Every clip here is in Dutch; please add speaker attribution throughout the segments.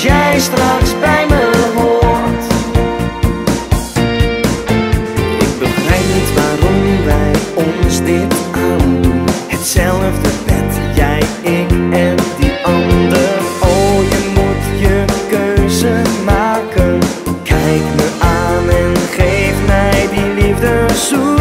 Speaker 1: dat jij straks bij me hoort. Ik begrijp niet waarom wij ons dit aandoen. Hetzelfde bed, jij, ik en die ander. Oh, je moet je keuze maken. Kijk me aan en geef mij die liefdeszoen.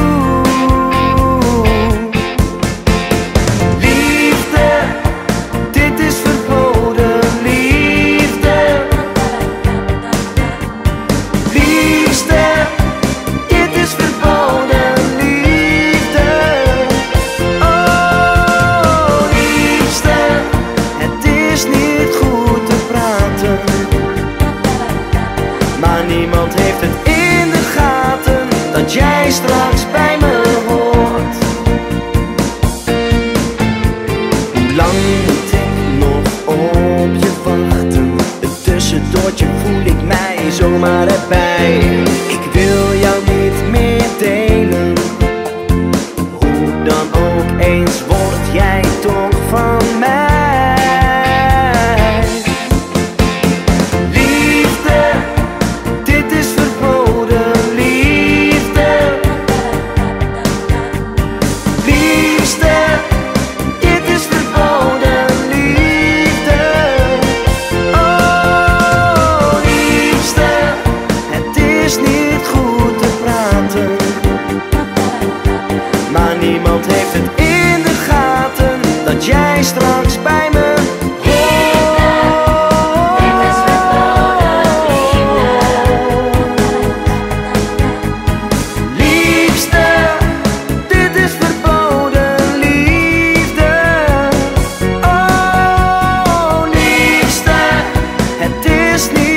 Speaker 1: Maar niemand heeft het in de gaten dat jij straks bij me hoort. Hoe lang moet ik nog op je wachten? Het tussendoortje voel ik mij zomaar erbij. Ik wil jou niet meer delen. Hoe dan ook, eens word jij toch van mij. Maar niemand heeft het in de gaten dat jij straks bij me hoort.
Speaker 2: Dit is verboden liefde.
Speaker 1: Liefste, dit is verboden liefde. Oh, liefste, het is niet